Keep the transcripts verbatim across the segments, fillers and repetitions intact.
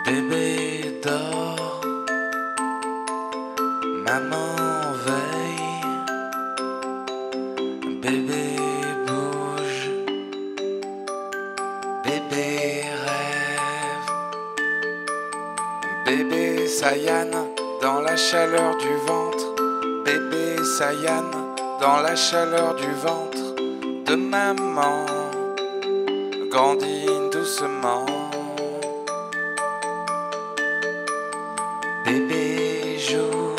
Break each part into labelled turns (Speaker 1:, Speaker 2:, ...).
Speaker 1: Bébé dort, maman veille, bébé bouge, bébé rêve, bébé Saiyan dans la chaleur du ventre, bébé Saiyan dans la chaleur du ventre de maman, grandit doucement. Bébé joue,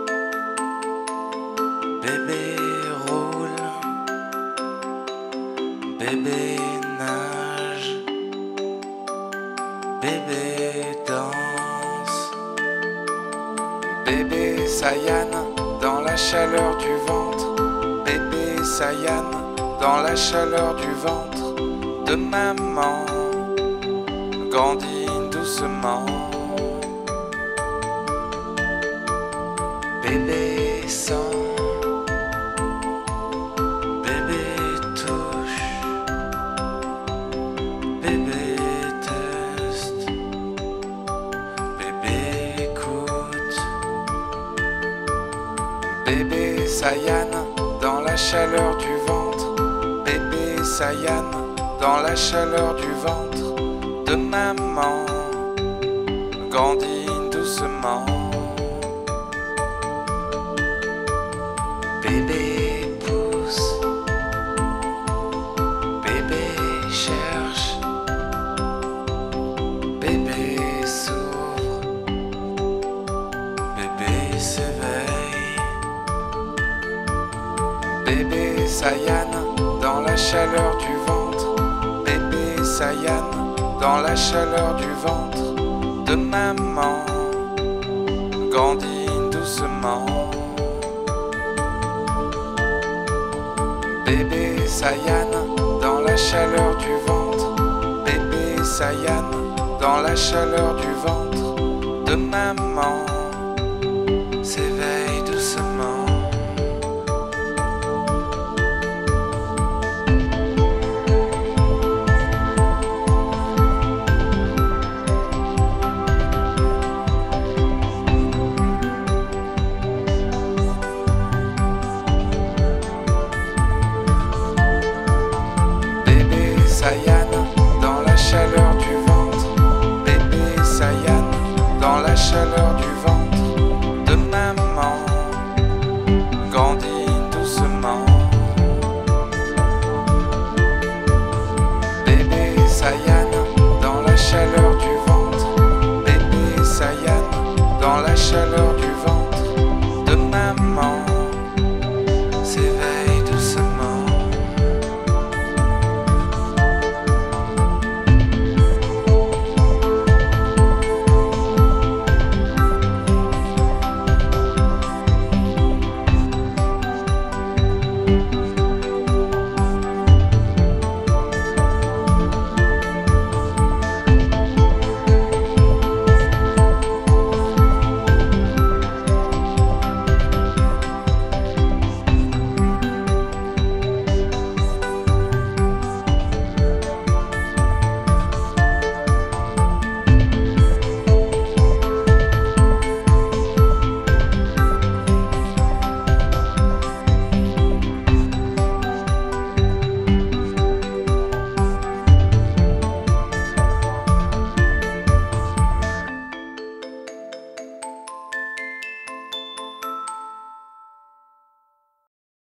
Speaker 1: bébé roule, bébé nage, bébé danse, bébé Saiyan dans la chaleur du ventre, bébé Saiyan dans la chaleur du ventre de maman, grandit doucement. Bébé sent, bébé touche, bébé teste, bébé écoute, bébé Saiyan dans la chaleur du ventre, bébé Saiyan dans la chaleur du ventre de maman, grandit doucement. Bébé pousse, bébé cherche, bébé s'ouvre, bébé s'éveille, bébé Saiyan dans la chaleur du ventre, bébé Saiyan dans la chaleur du ventre de maman, grandit doucement. Bébé Saiyan dans la chaleur du ventre, bébé Saiyan dans la chaleur du ventre de maman,